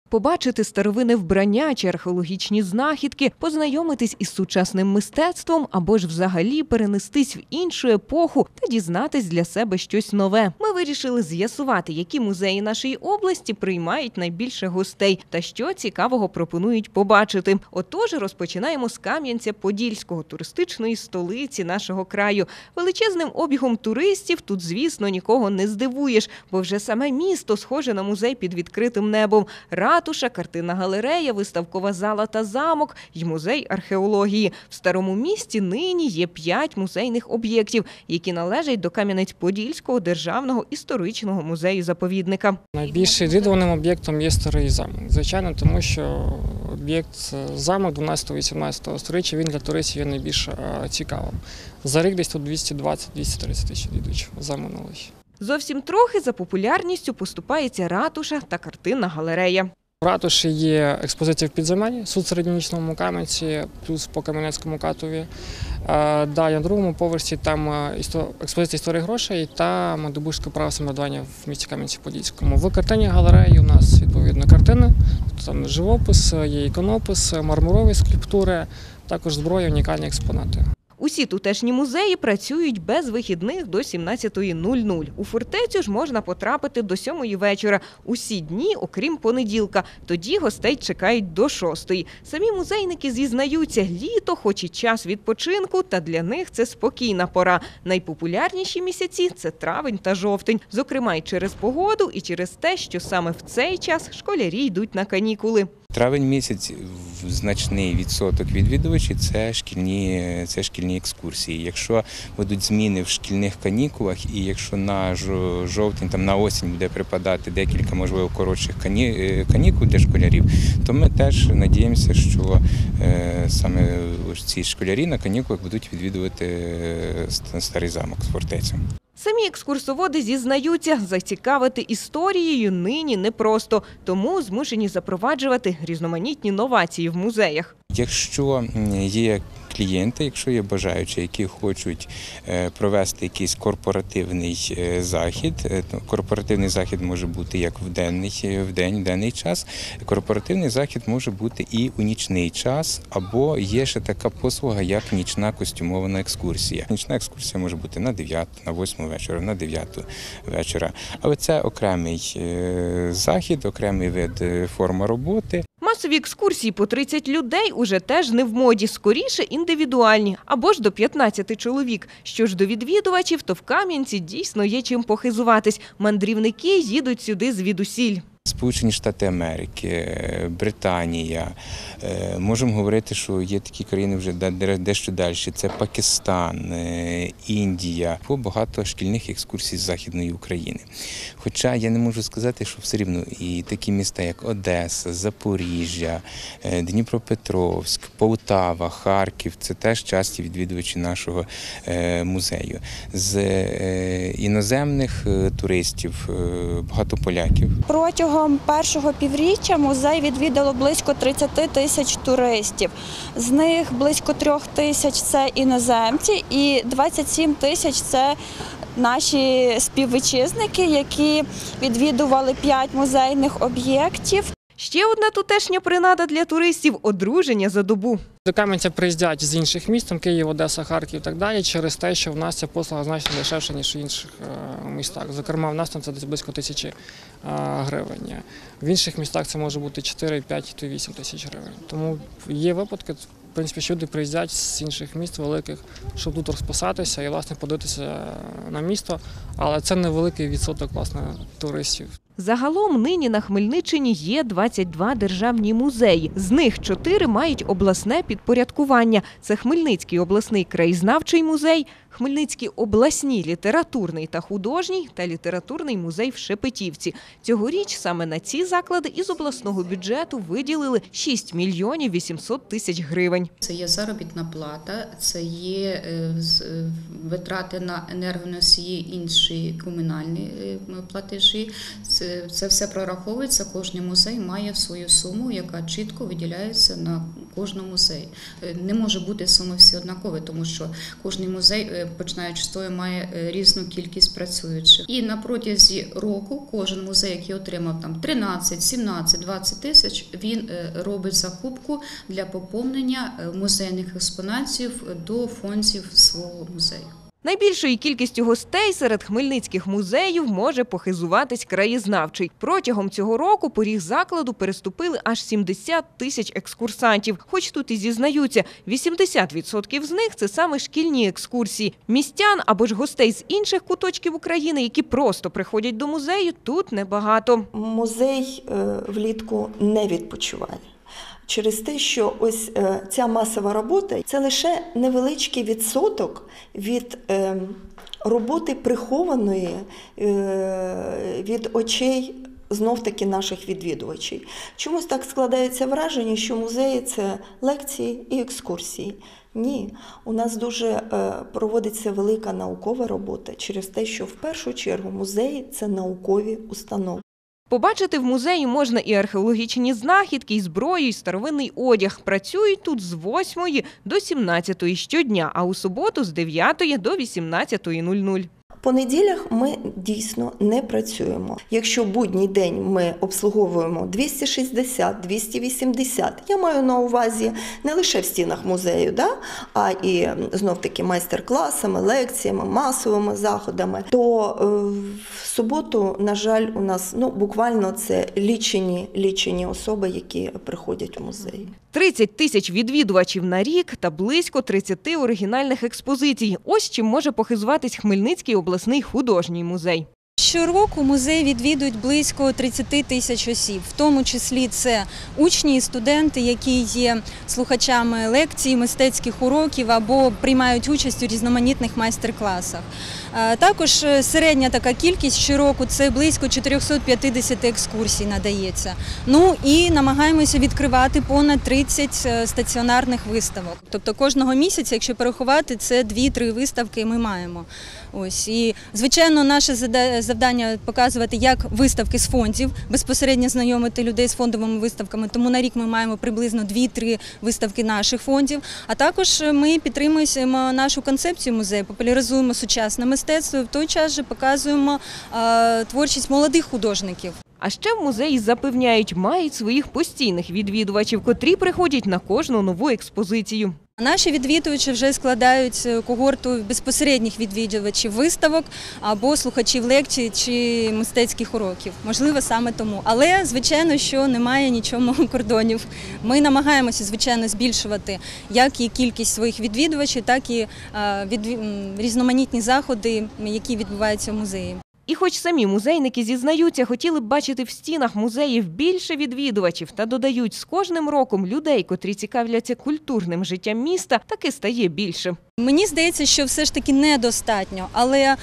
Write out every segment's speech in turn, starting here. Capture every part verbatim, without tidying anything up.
Побачити старовинне вбрання чи археологічні знахідки, познайомитись із сучасним мистецтвом або ж взагалі перенестись в іншу епоху та дізнатись для себе щось нове. Ми вирішили з'ясувати, які музеї нашої області приймають найбільше гостей та що цікавого пропонують побачити. Отож, розпочинаємо з Кам'янця-Подільського, туристичної столиці нашого краю. Величезним обігом туристів тут, звісно, нікого не здивуєш, бо вже саме місто схоже на музей під відкритим небом. Ратуша, картинна галерея, виставкова зала та замок й музей археології. В Старому місті нині є п'ять музейних об'єктів, які належать до Кам'янець-Подільського державного історичного музею-заповідника. Найбільш відвідуваним об'єктом є Старий замок. Звичайно, тому що об'єкт замок дванадцятого-вісімнадцятого століття, він для туристів є найбільш цікавим. За рік десь тут двісті двадцять - двісті тридцять тисяч відвідувачів за минулий. Зовсім трохи за популярністю поступається ратуша та картинна галерея. В ратуші є експозиція в підземелі, суд в Середньовічному Кам'янці, плюс по Кам'янецькому катові. Далі на другому поверсі там експозиція історії грошей та магдебурзьке право самоврядування в місті Кам'янці-Подільському. В картинній галереї у нас відповідно картини, там живопис, є іконопис, мармурові скульптури, також зброя, унікальні експонати. Усі тутешні музеї працюють без вихідних до сімнадцятої нуль-нуль. У фортецю ж можна потрапити до сьомої вечора. Усі дні, окрім понеділка. Тоді гостей чекають до шостої. Самі музейники зізнаються, літо, хоч і час відпочинку, та для них це спокійна пора. Найпопулярніші місяці – це травень та жовтень. Зокрема, і через погоду, і через те, що саме в цей час школярі йдуть на канікули. Травень місяць значний відсоток відвідувачів – це шкільні, це шкільні екскурсії. Якщо будуть зміни в шкільних канікулах і якщо на жовтень, там на осінь буде припадати декілька, можливо, коротших канікул для школярів, то ми теж надіємося, що саме ці школярі на канікулах будуть відвідувати Старий замок з фортецю. Самі екскурсоводи зізнаються, зацікавити історією нині непросто, тому змушені запроваджувати різноманітні новації в музеях. Якщо є клієнти, якщо є бажаючі, які хочуть провести якийсь корпоративний захід, корпоративний захід може бути як в денний, в день, в денний час, корпоративний захід може бути і у нічний час, або є ще така послуга, як нічна костюмована екскурсія. Нічна екскурсія може бути на дев'яту, на восьму вечора, на дев'яту вечора. Але це окремий захід, окремий вид, форма роботи. Масові екскурсії по тридцять людей уже теж не в моді, скоріше індивідуальні, або ж до п'ятнадцяти чоловік. Що ж до відвідувачів, то в Кам'янці дійсно є чим похизуватись. Мандрівники їдуть сюди звідусіль. Сполучені Штати Америки, Британія, можемо говорити, що є такі країни вже дещо далі, це Пакистан, Індія, багато шкільних екскурсій з Західної України. Хоча я не можу сказати, що все рівно і такі міста, як Одеса, Запоріжжя, Дніпропетровськ, Полтава, Харків – це теж часті відвідувачі нашого музею. З іноземних туристів багато поляків. Протягом першого півріччя музей відвідало близько тридцять тисяч туристів. З них близько трьох тисяч – це іноземці і двадцять сім тисяч – це наші співвітчизники, які відвідували п'ять музейних об'єктів. Ще одна тутешня принада для туристів – одруження за добу. До Кам'янця приїздять з інших міст, там Київ, Одеса, Харків і так далі, через те, що в нас ця послуга значно дешевша, ніж в інших містах. Зокрема, в нас там це десь близько тисячі гривень. В інших містах це може бути чотири, п'ять, то вісім тисяч гривень. Тому є випадки, в принципі, що люди приїздять з інших міст великих, щоб тут розписатися і, власне, подивитися на місто, але це невеликий відсоток, власне, туристів. Загалом нині на Хмельниччині є двадцять два державні музеї. З них чотири мають обласне підпорядкування. Це Хмельницький обласний краєзнавчий музей, Хмельницький обласний літературний та художній та літературний музей в Шепетівці. Цьогоріч саме на ці заклади із обласного бюджету виділили шість мільйонів вісімсот тисяч гривень. Це є заробітна плата, це є витрати на енергоносії, інші комунальні платежі. Це все прораховується, кожен музей має свою суму, яка чітко виділяється на кожного музею. Не може бути суми всі однакові, тому що кожен музей, починаючи з того, має різну кількість працюючих. І на протязі року кожен музей, який отримав там тринадцять, сімнадцять, двадцять тисяч, він робить закупку для поповнення музейних експонатів до фондів свого музею. Найбільшою кількістю гостей серед хмельницьких музеїв може похизуватись краєзнавчий. Протягом цього року поріг закладу переступили аж сімдесят тисяч екскурсантів. Хоч тут і зізнаються, вісімдесят відсотків з них – це саме шкільні екскурсії. Містян або ж гостей з інших куточків України, які просто приходять до музею, тут небагато. Музей влітку не відпочиває. Через те, що ось ця масова робота – це лише невеличкий відсоток від роботи прихованої від очей знов-таки наших відвідувачів. Чомусь так складається враження, що музеї – це лекції і екскурсії. Ні, у нас дуже проводиться велика наукова робота через те, що в першу чергу музеї – це наукові установи. Побачити в музеї можна і археологічні знахідки, і зброю, і старовинний одяг. Працюють тут з восьмої до сімнадцятої щодня, а у суботу з дев'ятої до вісімнадцятої нуль-нуль. По неділях ми дійсно не працюємо. Якщо будній день ми обслуговуємо двісті шістдесят - двісті вісімдесят, я маю на увазі не лише в стінах музею, да? а і знов-таки майстер-класами, лекціями, масовими заходами, то е, в суботу, на жаль, у нас ну, буквально це лічені, лічені особи, які приходять в музей. тридцять тисяч відвідувачів на рік та близько тридцять оригінальних експозицій. Ось чим може похизуватись Хмельницький обласний художній музей. Щороку музей відвідують близько тридцять тисяч осіб, в тому числі це учні і студенти, які є слухачами лекцій, мистецьких уроків або приймають участь у різноманітних майстер-класах. Також середня така кількість щороку – це близько чотириста п'ятдесят екскурсій надається. Ну і намагаємося відкривати понад тридцять стаціонарних виставок. Тобто кожного місяця, якщо порахувати, це дві-три виставки ми маємо. Ось. І, звичайно, наше завдання – показувати як виставки з фондів, безпосередньо знайомити людей з фондовими виставками, тому на рік ми маємо приблизно дві-три виставки наших фондів. А також ми підтримуємо нашу концепцію музею, популяризуємо сучасне мистецтво і в той час же показуємо а, творчість молодих художників. А ще в музеї запевняють, мають своїх постійних відвідувачів, котрі приходять на кожну нову експозицію. Наші відвідувачі вже складають когорту безпосередніх відвідувачів виставок або слухачів лекцій чи мистецьких уроків. Можливо, саме тому. Але, звичайно, що немає нічого кордонів. Ми намагаємося, звичайно, збільшувати як і кількість своїх відвідувачів, так і відвід... різноманітні заходи, які відбуваються в музеї. І хоч самі музейники зізнаються, хотіли б бачити в стінах музеїв більше відвідувачів та додають, з кожним роком людей, котрі цікавляться культурним життям міста, таки стає більше. Мені здається, що все ж таки недостатньо, але е,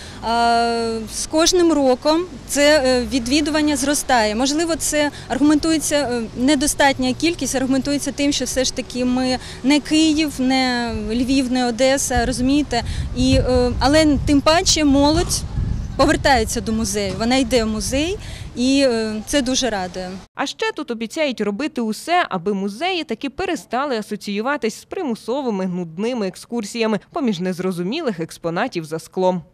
з кожним роком це відвідування зростає. Можливо, це аргументується недостатня кількість, аргументується тим, що все ж таки ми не Київ, не Львів, не Одеса, розумієте? І, е, але тим паче молодь повертається до музею, вона йде в музей, і це дуже радує. А ще тут обіцяють робити усе, аби музеї таки перестали асоціюватись з примусовими нудними екскурсіями поміж незрозумілих експонатів за склом.